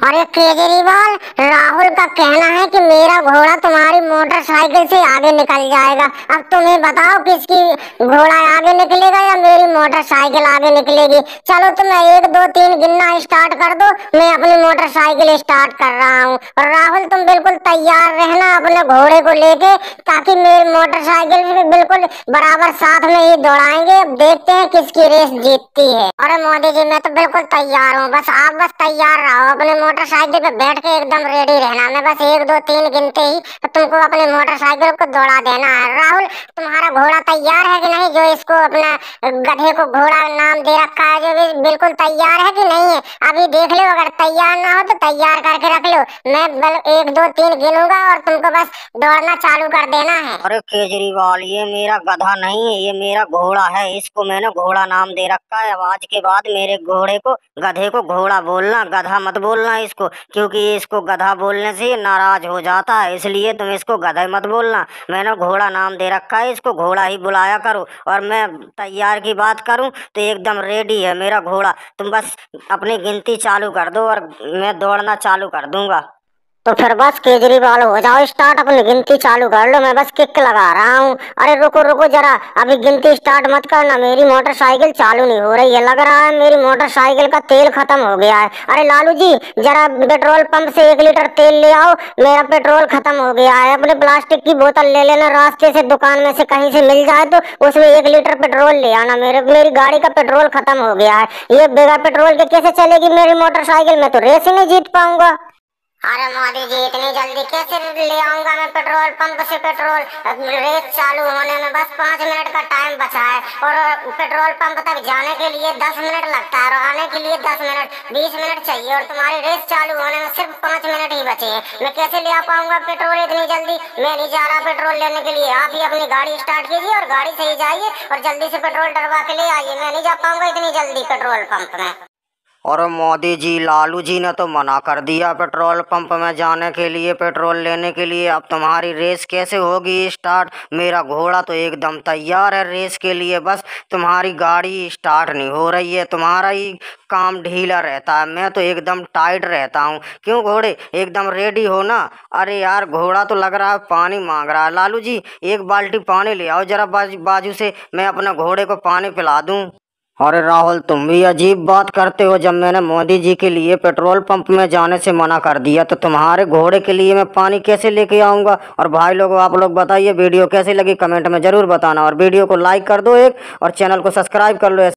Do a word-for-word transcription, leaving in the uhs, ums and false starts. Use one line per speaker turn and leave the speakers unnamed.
अरे केजरीवाल, राहुल का कहना है कि मेरा घोड़ा तुम्हारी मोटरसाइकिल से आगे निकल जाएगा। अब तुम्हें बताओ किसकी घोड़ा आगे निकलेगा या मेरी मोटरसाइकिल आगे निकलेगी। चलो तुम एक दो तीन गिनना स्टार्ट कर दो, मैं अपनी मोटरसाइकिल स्टार्ट कर रहा हूँ। और राहुल तुम बिल्कुल तैयार रहना अपने घोड़े को लेके, ताकि मेरी मोटरसाइकिल भी बिल्कुल बराबर साथ में ही दौड़ाएंगे। अब देखते हैं किसकी रेस जीतती है। अरे मोदी जी, मैं तो बिल्कुल तैयार हूँ, बस आप बस तैयार रहो। अपने मोटरसाइकिल पे बैठ के एकदम रेडी रहना। मैं बस एक दो तीन गिनते ही तुमको अपनी मोटरसाइकिल को दौड़ा देना है। राहुल, तुम्हारा घोड़ा तैयार है कि नहीं, जो इसको अपना गधे को घोड़ा नाम दे रखा है, जो भी बिल्कुल तैयार है कि नहीं है? अभी देख लो, अगर तैयार ना हो तो तैयार करके रख लो। मैं बल एक दो तीन गिनूंगा और तुमको बस दौड़ना चालू कर देना है।
अरे केजरीवाल, ये मेरा गधा नहीं है, ये मेरा घोड़ा है। इसको मैंने घोड़ा नाम दे रखा है। अब आज के बाद मेरे घोड़े को, गधे को घोड़ा बोलना, गधा मत बोलना इसको, क्योंकि इसको गधा बोलने से नाराज हो जाता है। इसलिए तुम इसको गधा मत बोलना। मैंने घोड़ा नाम दे रखा है, इसको घोड़ा ही बुलाया करो। और मैं तैयार की बात करूं तो एकदम रेडी है मेरा घोड़ा। तुम बस अपनी गिनती चालू कर दो और मैं दौड़ना चालू कर दूंगा।
तो फिर बस केजरीवाल, हो जाओ स्टार्ट, अपनी गिनती चालू कर लो। मैं बस किक लगा रहा हूँ। अरे रुको रुको जरा, अभी गिनती स्टार्ट मत करना, मेरी मोटरसाइकिल चालू नहीं हो रही है। लग रहा है मेरी मोटरसाइकिल का तेल खत्म हो गया है। अरे लालू जी, जरा पेट्रोल पंप से एक लीटर तेल ले आओ, मेरा पेट्रोल खत्म हो गया है। अपने प्लास्टिक की बोतल ले लेना, रास्ते से दुकान में से कहीं से मिल जाए तो उसमें एक लीटर पेट्रोल ले आना। मेरे मेरी गाड़ी का पेट्रोल खत्म हो गया है। ये बगैर पेट्रोल के कैसे चलेगी मेरी मोटरसाइकिल? मैं तो रेस ही नहीं जीत पाऊंगा। अरे मोदी जी, इतनी जल्दी कैसे ले आऊंगा मैं पेट्रोल पंप से पेट्रोल? रेस चालू होने में बस पाँच मिनट का टाइम बचा है और पेट्रोल पंप तक जाने के लिए दस मिनट लगता है और आने के लिए दस मिनट बीस मिनट चाहिए, और तुम्हारी रेस चालू होने में सिर्फ पाँच मिनट ही बचे हैं। मैं कैसे ले आ पाऊंगा पेट्रोल इतनी जल्दी? मैं नहीं जा रहा पेट्रोल लेने के लिए। आप ही अपनी गाड़ी स्टार्ट कीजिए और गाड़ी से ही जाइए और जल्दी से पेट्रोल डलवा के ले आइए। मैं नहीं जा पाऊंगा इतनी जल्दी पेट्रोल पंप में।
और मोदी जी, लालू जी ने तो मना कर दिया पेट्रोल पंप में जाने के लिए, पेट्रोल लेने के लिए। अब तुम्हारी रेस कैसे होगी स्टार्ट? मेरा घोड़ा तो एकदम तैयार है रेस के लिए, बस तुम्हारी गाड़ी स्टार्ट नहीं हो रही है। तुम्हारा ही काम ढीला रहता है, मैं तो एकदम टाइट रहता हूँ। क्यों घोड़े, एकदम रेडी हो ना? अरे यार, घोड़ा तो लग रहा है पानी मांग रहा है। लालू जी, एक बाल्टी पानी ले आओ जरा बाजू बाजू से, मैं अपने घोड़े को पानी पिला दूँ। अरे राहुल, तुम भी अजीब बात करते हो। जब मैंने मोदी जी के लिए पेट्रोल पंप में जाने से मना कर दिया तो तुम्हारे घोड़े के लिए मैं पानी कैसे लेके आऊँगा? और भाई लोगों, आप लोग बताइए वीडियो कैसी लगी, कमेंट में ज़रूर बताना। और वीडियो को लाइक कर दो एक, और चैनल को सब्सक्राइब कर लो।